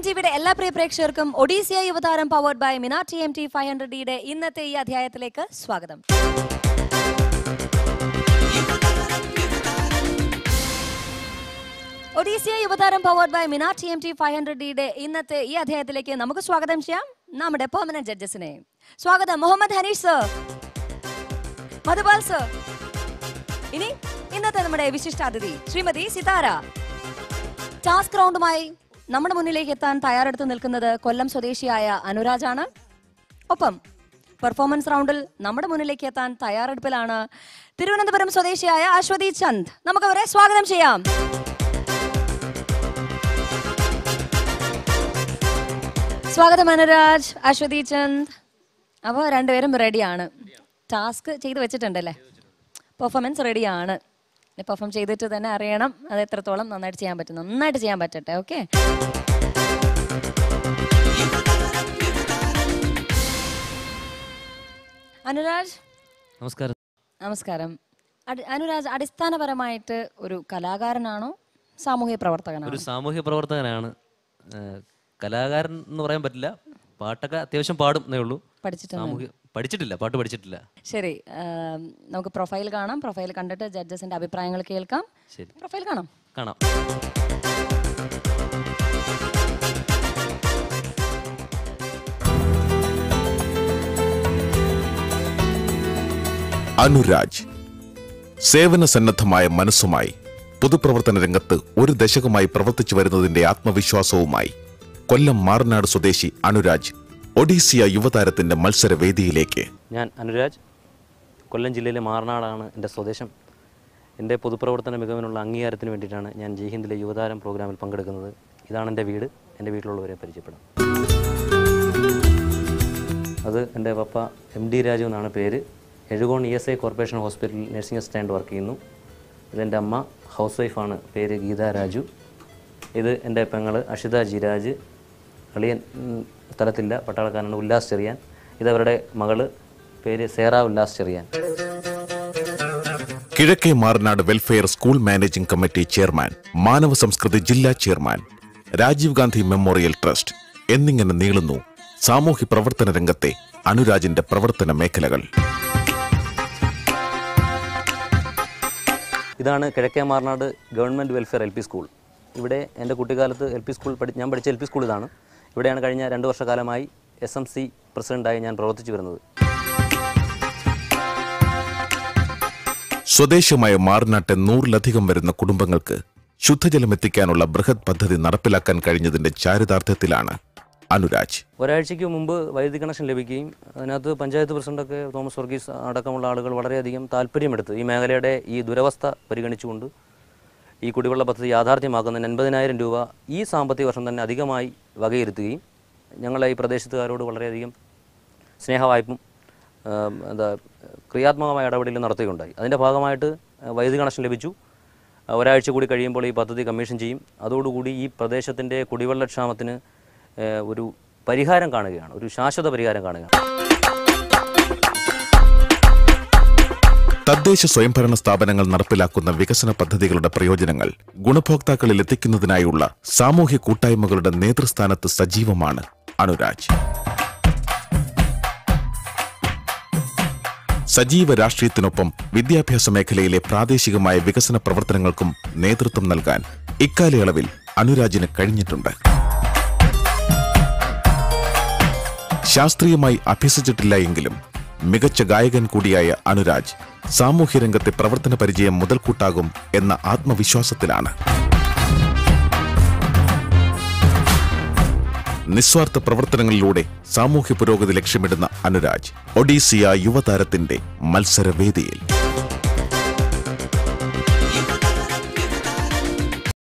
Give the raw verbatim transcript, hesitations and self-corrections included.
ടിവിയുടെ എല്ലാ പ്രിയ പ്രേക്ഷകർക്കും ഒഡീസിയ യുവതാരം powered by Mina T M T five hundred ഡിയുടെ ഇന്നത്തെ ഈ അധ്യായത്തിലേക്ക് സ്വാഗതം. ഒഡീസിയ യുവതാരം powered by Mina T M T five hundred ഡിയുടെ ഇന്നത്തെ ഈ അധ്യായത്തിലേക്ക് നമുക്ക് സ്വാഗതം ചെയ്യാം നമ്മുടെ പെർമനന്റ് ജഡ്ജസിനെ. സ്വാഗതം മുഹമ്മദ് ഹനീഷ് സർ, മധുപാൽ സർ. ഇനി ഇന്നത്തെ നമ്മുടെ വിശിഷ്ടാതിഥി ശ്രീമതി സിതാര. ടാസ്ക് റൗണ്ടുമായി നമ്മുടെ മുന്നിലേക്ക് എത്താൻ തയ്യാറെടുത്ത് നിൽക്കുന്നത് കൊല്ലം സ്വദേശിയായ അനുരാജാണ്. ഒപ്പം പെർഫോമൻസ് റൗണ്ടിൽ നമ്മുടെ മുന്നിലേക്ക് എത്താൻ തയ്യാറെടുപ്പിലാണ് തിരുവനന്തപുരം സ്വദേശിയായ അശ്വതി ചന്ദ്. നമുക്കവരെ സ്വാഗതം ചെയ്യാം. സ്വാഗതം അനുരാജ്, അശ്വതി ചന്ദ്. അപ്പോൾ രണ്ടുപേരും റെഡിയാണ്. ടാസ്ക് ചെയ്ത് വെച്ചിട്ടുണ്ടല്ലേ? പെർഫോമൻസ് റെഡിയാണ്. പെർഫോം ചെയ്തിട്ട് തന്നെ അറിയണം അത് എത്രത്തോളം നന്നായിട്ട് ചെയ്യാൻ പറ്റും. നന്നായിട്ട് ചെയ്യാൻ പറ്റട്ടെ. ഓക്കെ, അനുരാജ്. നമസ്കാരം. നമസ്കാരം. അനുരാജ് അടിസ്ഥാനപരമായിട്ട് ഒരു കലാകാരനാണോ സാമൂഹ്യ പ്രവർത്തകനാണോ? ഒരു സാമൂഹ്യ പ്രവർത്തകനാണ്. കലാകാരൻ എന്ന് പറയാൻ പറ്റില്ല. പാട്ടൊക്കെ അത്യാവശ്യം പാടും എന്നേ ഉള്ളൂ. സാമൂഹ്യ പഠിച്ചിട്ടില്ല, പാട്ട് പഠിച്ചിട്ടില്ല. ശരി, നമുക്ക് പ്രൊഫൈൽ കാണാം. പ്രൊഫൈൽ കണ്ടിട്ട് ജഡ്ജസിന്റെ അഭിപ്രായങ്ങൾ കേൾക്കാം. ശരി, പ്രൊഫൈൽ കാണാം. കാണാം. അനുരാജ് സേവന സന്നദ്ധമായ മനസ്സുമായി പൊതുപ്രവർത്തന രംഗത്ത് ഒരു ദശകമായി പ്രവർത്തിച്ചു വരുന്നതിന്റെ ആത്മവിശ്വാസവുമായി കൊല്ലം മാറനാട് സ്വദേശി അനുരാജ് ഒഡീസിയ യുവതാരത്തിന്റെ മത്സരവേദിയിലേക്ക്. ഞാൻ അനുരാജ്, കൊല്ലം ജില്ലയിലെ മാറനാടാണ് എൻ്റെ സ്വദേശം. എൻ്റെ പൊതുപ്രവർത്തന മികവിനുള്ള അംഗീകാരത്തിന് വേണ്ടിയിട്ടാണ് ഞാൻ ജയ്ഹിന്ദിലെ യുവതാരം പ്രോഗ്രാമിൽ പങ്കെടുക്കുന്നത്. ഇതാണ് എൻ്റെ വീട്. എൻ്റെ വീട്ടിലുള്ളവരെ പരിചയപ്പെടാം. അത് എൻ്റെ പപ്പ എം ഡി രാജു എന്നാണ് പേര്. Ezhukone E S I corporation ഹോസ്പിറ്റലിൽ നഴ്സിംഗ് അസിസ്റ്റൻ്റ് വർക്ക് ചെയ്യുന്നു. ഇതെൻ്റെ അമ്മ ഹൗസ് വൈഫാണ്, പേര് ഗീത രാജു. ഇത് എൻ്റെ പെങ്ങൾ അഷിത ജിരാജ്. അളിയൻ സ്ഥലത്തില്ല, പട്ടാളക്കാരനാണ്, ഉല്ലാസ് ചെറിയാൻ. ഇതവരുടെ മകള്, പേര് Sera Ullas Cherian. Kizhakke Maranad welfare school managing committee chairman, Manava Samskriti ജില്ലാ chairman, Rajiv Gandhi memorial trust എന്നിങ്ങനെ നീളുന്നു സാമൂഹ്യ പ്രവർത്തന രംഗത്തെ അനുരാജിന്റെ പ്രവർത്തന മേഖലകൾ. ഇതാണ് Kizhakke Maranad government welfare L P school. ഇവിടെ എൻ്റെ കുട്ടിക്കാലത്ത് എൽ പി സ്കൂൾ പഠി ഞാൻ പഠിച്ച എൽ പി സ്കൂൾ ഇതാണ്. ഇവിടെയാണ് കഴിഞ്ഞ രണ്ട് വർഷക്കാലമായി എസ് എം സി പ്രസിഡൻ്റായി ഞാൻ പ്രവർത്തിച്ചു വരുന്നത്. സ്വദേശമായ മാറനാട്ടെ നൂറിലധികം വരുന്ന കുടുംബങ്ങൾക്ക് ശുദ്ധജലം എത്തിക്കാനുള്ള ബൃഹത് പദ്ധതി നടപ്പിലാക്കാൻ കഴിഞ്ഞതിന്റെ ചാരിതാർത്ഥ്യത്തിലാണ് അനുരാജ്. ഒരാഴ്ചയ്ക്ക് മുമ്പ് വൈദ്യുതി കണക്ഷൻ ലഭിക്കുകയും അതിനകത്ത് പഞ്ചായത്ത് പ്രസിഡന്റൊക്കെ തോമസ് വർഗീസ് അടക്കമുള്ള ആളുകൾ വളരെയധികം താല്പര്യമെടുത്ത് ഈ മേഖലയുടെ ഈ ദുരവസ്ഥ പരിഗണിച്ചുകൊണ്ട് ഈ കുടിവെള്ള പദ്ധതി യാഥാർത്ഥ്യമാക്കുന്നതിന് എൺപതിനായിരം രൂപ ഈ സാമ്പത്തിക വർഷം തന്നെ അധികമായി വകയിരുത്തുകയും ഞങ്ങളെ ഈ പ്രദേശത്തുകാരോട് വളരെയധികം സ്നേഹവായ്പും എന്താ ക്രിയാത്മകമായ ഇടപെടലും നടത്തുകയുണ്ടായി. അതിൻ്റെ ഭാഗമായിട്ട് വൈദ്യുതി കണക്ഷൻ ലഭിച്ചു. ഒരാഴ്ച കൂടി കഴിയുമ്പോൾ ഈ പദ്ധതി കമ്മീഷൻ ചെയ്യും. അതോടുകൂടി ഈ പ്രദേശത്തിൻ്റെ കുടിവെള്ളക്ഷാമത്തിന് ഒരു പരിഹാരം കാണുകയാണ്, ഒരു ശാശ്വത പരിഹാരം കാണുകയാണ്. തദ്ദേശ സ്വയംഭരണ സ്ഥാപനങ്ങൾ നടപ്പിലാക്കുന്ന വികസന പദ്ധതികളുടെ പ്രയോജനങ്ങൾ ഗുണഭോക്താക്കളിൽ എത്തിക്കുന്നതിനായുള്ള സാമൂഹ്യ കൂട്ടായ്മകളുടെ നേതൃസ്ഥാനത്ത് സജീവമാണ് അനുരാജ്. സജീവ രാഷ്ട്രീയത്തിനൊപ്പം വിദ്യാഭ്യാസ മേഖലയിലെ പ്രാദേശികമായ വികസന പ്രവർത്തനങ്ങൾക്കും നേതൃത്വം നൽകാൻ ഇക്കാലയളവിൽ അനുരാജിന് കഴിഞ്ഞിട്ടുണ്ട്. ശാസ്ത്രീയമായി അഭ്യസിച്ചിട്ടില്ല എങ്കിലും മികച്ച ഗായകൻ കൂടിയായ അനുരാജ് സാമൂഹ്യരംഗത്തെ പ്രവർത്തന പരിചയം മുതൽക്കൂട്ടാകും എന്ന ആത്മവിശ്വാസത്തിലാണ്. നിസ്വാർത്ഥ പ്രവർത്തനങ്ങളിലൂടെ സാമൂഹ്യ പുരോഗതി ലക്ഷ്യമിടുന്ന അനുരാജ് ഒഡീസിയ യുവതാരത്തിന്റെ മത്സരവേദിയിൽ.